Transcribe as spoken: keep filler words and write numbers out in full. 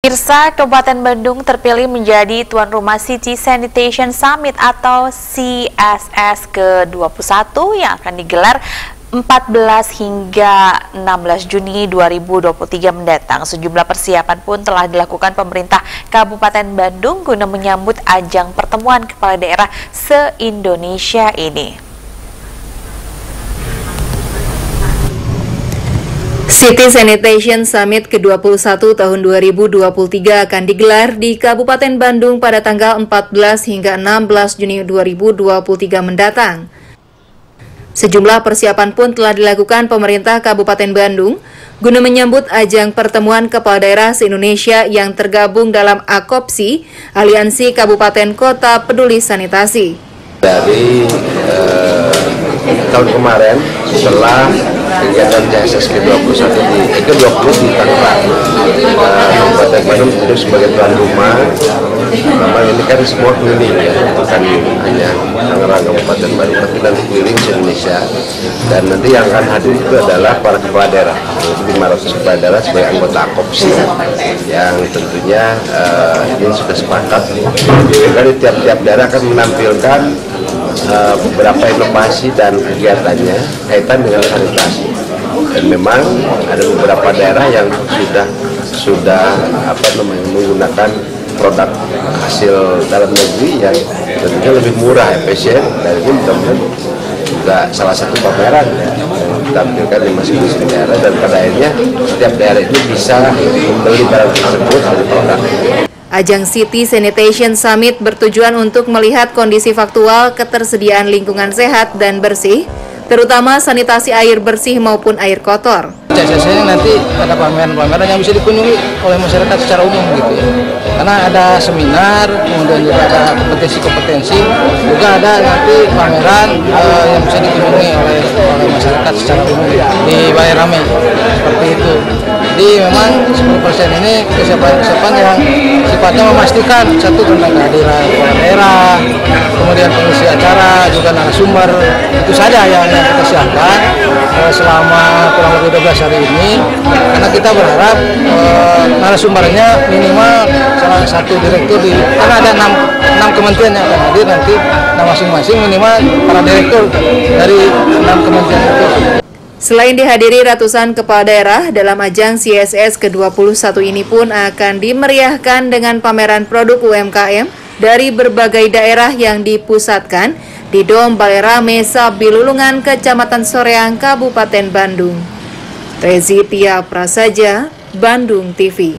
Pemirsa, Kabupaten Bandung terpilih menjadi tuan rumah City Sanitation Summit atau C S S ke dua puluh satu yang akan digelar empat belas hingga enam belas Juni dua ribu dua puluh tiga mendatang. Sejumlah persiapan pun telah dilakukan pemerintah Kabupaten Bandung guna menyambut ajang pertemuan kepala daerah se-Indonesia ini. City Sanitation Summit ke dua puluh satu tahun dua ribu dua puluh tiga akan digelar di Kabupaten Bandung pada tanggal empat belas hingga enam belas Juni dua ribu dua puluh tiga mendatang. Sejumlah persiapan pun telah dilakukan pemerintah Kabupaten Bandung guna menyambut ajang pertemuan kepala daerah se-Indonesia yang tergabung dalam AKOPSI, Aliansi Kabupaten Kota Peduli Sanitasi. Dari eh, tahun kemarin setelah kegiatan C S S ke dua puluh satu di ke dua puluh di Tangerang, Kabupaten Bandung itu sebagai tuan rumah. Memang ini kan semua keliling ya, bukan hanya Tangerang Kabupaten Bandung, tapi nanti keliling se-Indonesia. Dan nanti yang akan hadir itu adalah para kepala daerah, lima ratus kepala daerah sebagai anggota AKOPSI, yang tentunya uh, ini sudah sepakat. Jadi tiap-tiap daerah akan menampilkan uh, beberapa inovasi dan kegiatannya kaitan dengan sanitasi. Dan memang ada beberapa daerah yang sudah sudah apa namanya menggunakan produk hasil dalam negeri yang tentunya lebih murah, efisien, dan ini mudah-mudahan juga salah satu pameran ya, yang ditampilkan di masing-masing daerah, dan pada akhirnya setiap daerah itu bisa membeli barang tersebut dari produk. Ajang City Sanitation Summit bertujuan untuk melihat kondisi faktual ketersediaan lingkungan sehat dan bersih, terutama sanitasi air bersih maupun air kotor. C S S ini nanti ada pameran-pameran yang bisa dikunjungi oleh masyarakat secara umum gitu ya. Karena ada seminar, kemudian juga ada kompetensi-kompetensi, juga ada nanti pameran uh, yang bisa dikunjungi oleh, oleh masyarakat secara umum di Balai Rame, seperti itu. Jadi memang sepuluh persen ini kesiapan-kesiapan yang sifatnya memastikan satu tentang kehadiran kepala daerah, kemudian pengisi acara, juga narasumber, itu saja yang, yang kita siapkan uh, selama kurang lebih dua belas hari ini, karena kita berharap uh, narasumbernya minimal salah satu direktur di, karena ada enam, enam kementerian yang akan hadir nanti, nah masing-masing minimal para direktur dari enam kementerian itu. Selain dihadiri ratusan kepala daerah, dalam ajang C S S ke dua puluh satu ini pun akan dimeriahkan dengan pameran produk U M K M dari berbagai daerah yang dipusatkan di Dom Balai Rame Sabilulungan, Kecamatan Soreang, Kabupaten Bandung. Rezi Tia Prasaja, Bandung T V.